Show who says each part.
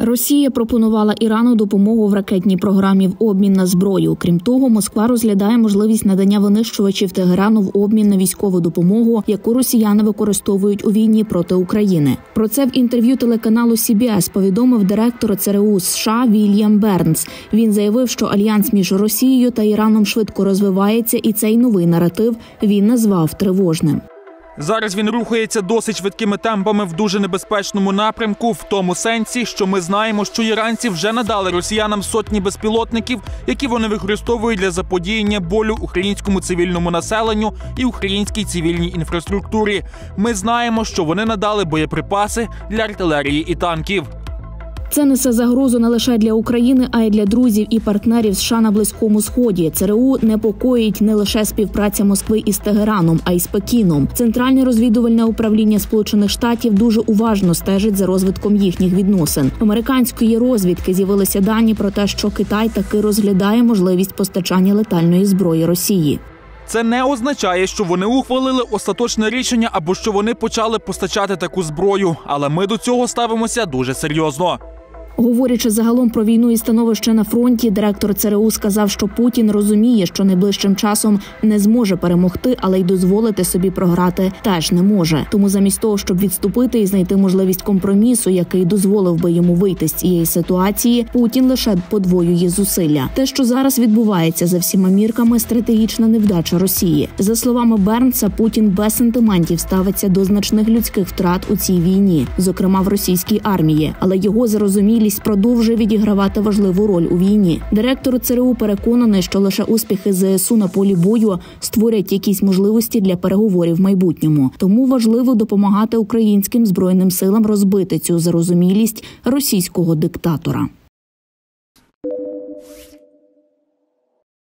Speaker 1: Росія пропонувала Ірану допомогу в ракетній програмі в обмін на зброю. Крім того, Москва розглядає можливість надання винищувачів Тегерану в обмін на військову допомогу, яку росіяни використовують у війні проти України. Про це в інтерв'ю телеканалу CBS повідомив директор ЦРУ США Вільям Бернс. Він заявив, що альянс між Росією та Іраном швидко розвивається, і цей новий наратив він назвав тривожним.
Speaker 2: Зараз він рухається досить швидкими темпами в дуже небезпечному напрямку, в тому сенсі, що ми знаємо, що іранці вже надали росіянам сотні безпілотників, які вони використовують для заподіяння болю українському цивільному населенню і українській цивільній інфраструктурі. Ми знаємо, що вони надали боєприпаси для артилерії і танків.
Speaker 1: Це несе загрозу не лише для України, а й для друзів і партнерів США на Близькому Сході. ЦРУ непокоїть не лише співпраця Москви із Тегераном, а й з Пекіном. Центральне розвідувальне управління Сполучених Штатів дуже уважно стежить за розвитком їхніх відносин. Американської розвідки з'явилися дані про те, що Китай таки розглядає можливість постачання летальної зброї Росії.
Speaker 2: Це не означає, що вони ухвалили остаточне рішення або що вони почали постачати таку зброю, але ми до цього ставимося дуже серйозно.
Speaker 1: Говорячи загалом про війну і становище на фронті, директор ЦРУ сказав, що Путін розуміє, що найближчим часом не зможе перемогти, але й дозволити собі програти теж не може. Тому замість того, щоб відступити і знайти можливість компромісу, який дозволив би йому вийти з цієї ситуації, Путін лише подвоює зусилля. Те, що зараз відбувається за всіма мірками, стратегічна невдача Росії. За словами Бернса, Путін без сентиментів ставиться до значних людських втрат у цій війні, зокрема в російській армії, але його зарозумілість продовжує відігравати важливу роль у війні. Директор ЦРУ переконаний, що лише успіхи ЗСУ на полі бою створять якісь можливості для переговорів в майбутньому. Тому важливо допомагати українським збройним силам розбити цю зарозумілість російського диктатора.